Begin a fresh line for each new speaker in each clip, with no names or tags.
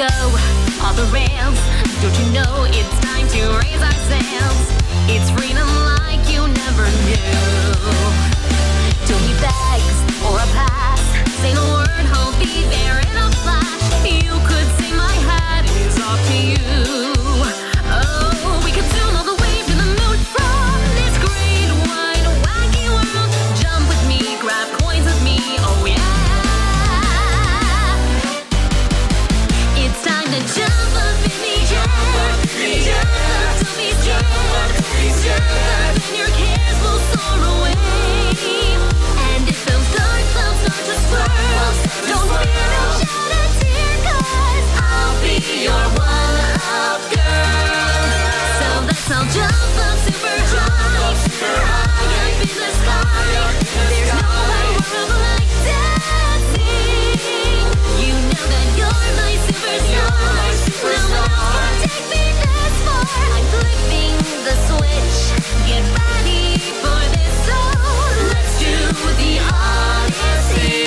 go off the rails. Don't you know it's time to raise our sails? It's freedom like you never knew. Don't need bags or a pass. Say the word, I'll be there in a flash. You could say my hat is off to you. Oh, we could zoom all the way to the moon from this great wide wacky world. Jump with me, grab coins with me, oh yeah. It's time to jump up in the air. Jump up, don't be scared. Jump up and your cares will soar away. And if those dark clouds start to swirl, don't fear, don't shed a tear, 'cause I'll be your one-up girl. So let's all jump up super high, high up in the sky. There's no world like dancing. You know that you're my superstar. No one else can take me this far. I'm flipping the switch. Get ready for this. So let's do the Odyssey.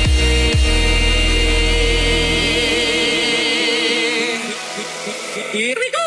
Here we go.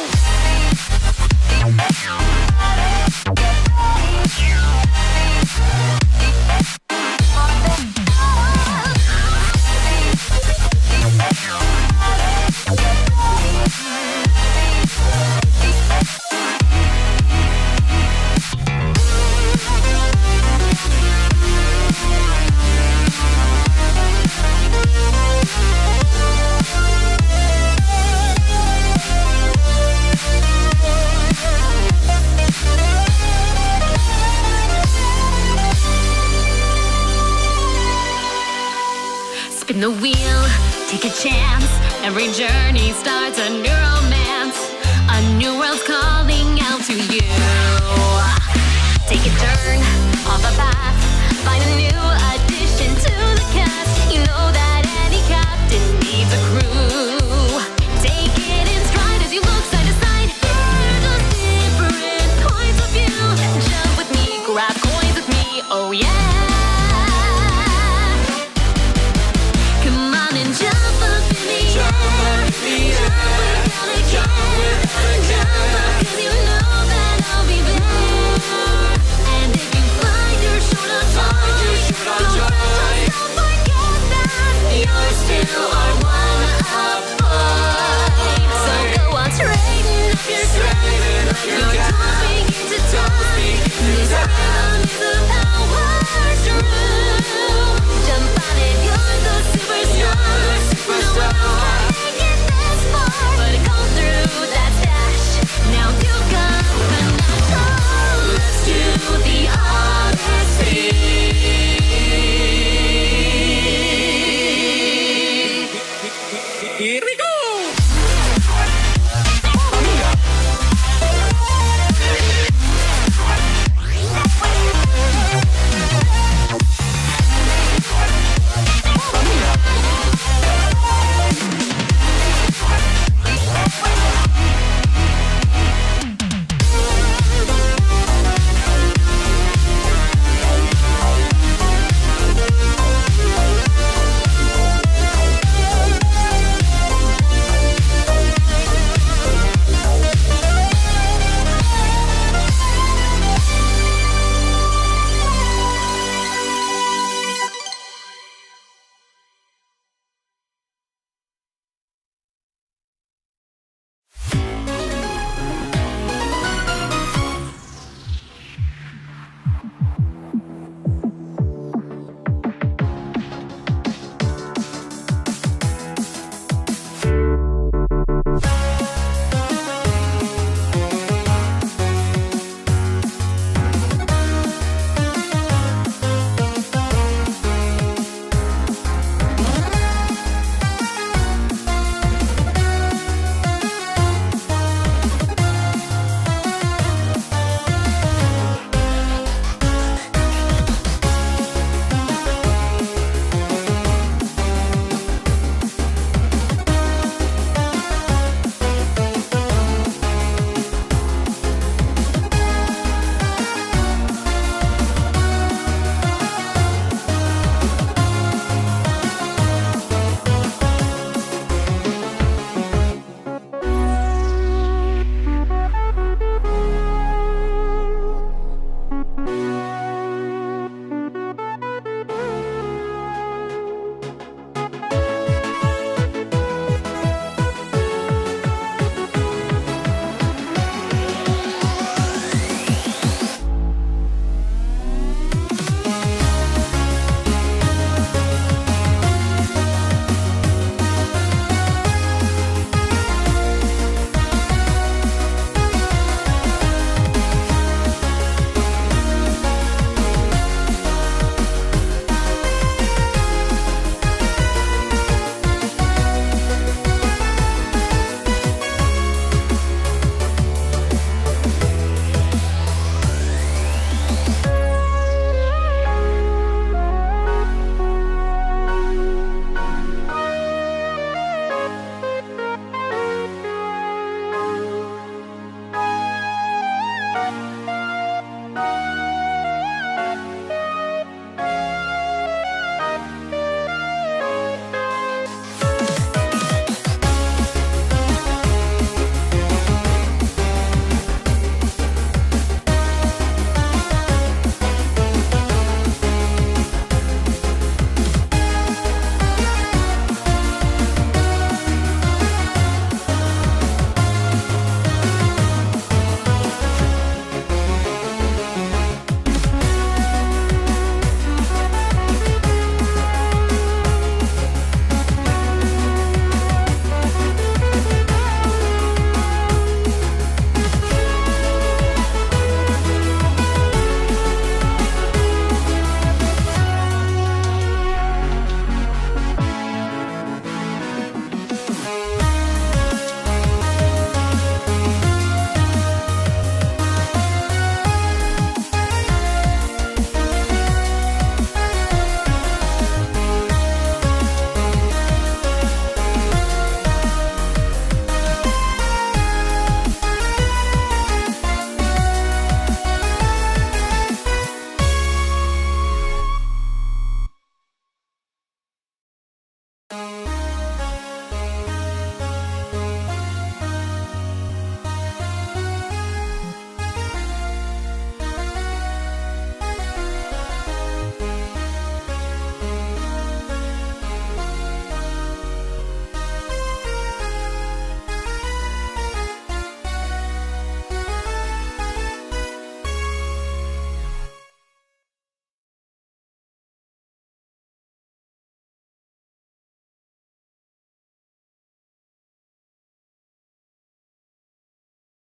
Spin the wheel, take a chance. Every journey starts a new romance. A new world's calling out to you. Take a turn off the path. Find a new addition to the cast. You know that any captain needs a crew. Take it in stride as you look side to side. Hear those different points of view. Jump with me, grab coins with me, oh yeah.